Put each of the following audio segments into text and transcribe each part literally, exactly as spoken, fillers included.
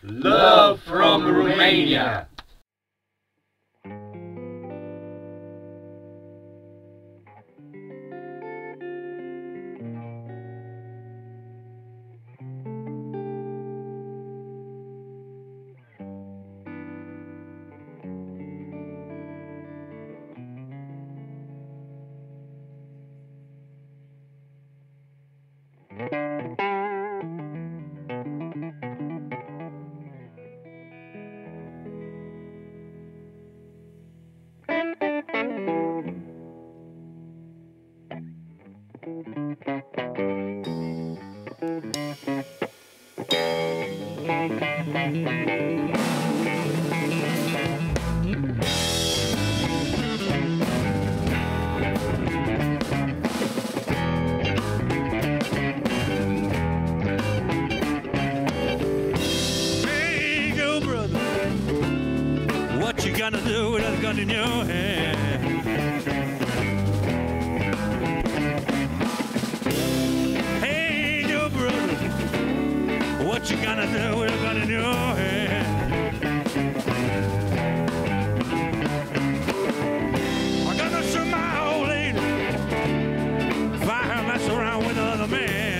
Love from Romania. Hey, go brother, what you gonna do with that gun in your hand? Hey, go brother, what you gonna do with a gun in your hand? I'm gonna shoot my old lady if I mess around with another man.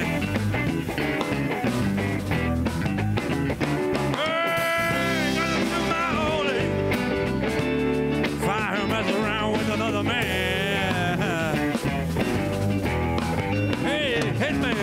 Hey, gonna shoot my old lady if I mess around with another man. Hey, hit me.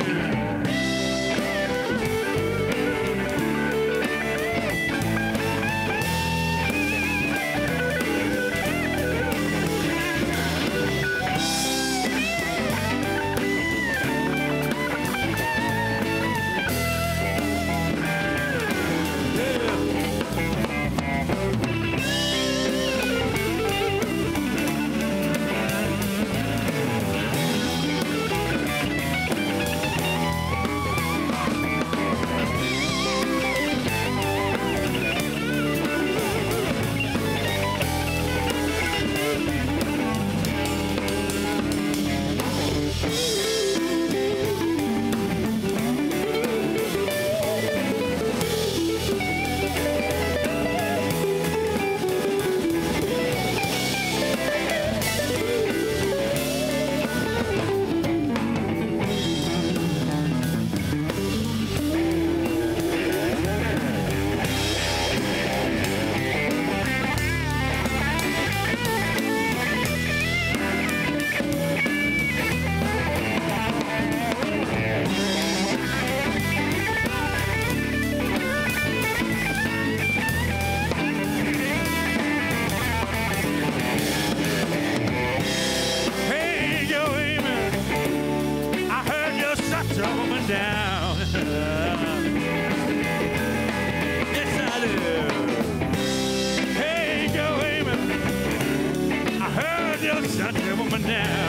Hey, yo, Amy, I heard you shut your woman down. Yes, I do. Hey, yo, Amy, I heard you shut your woman down.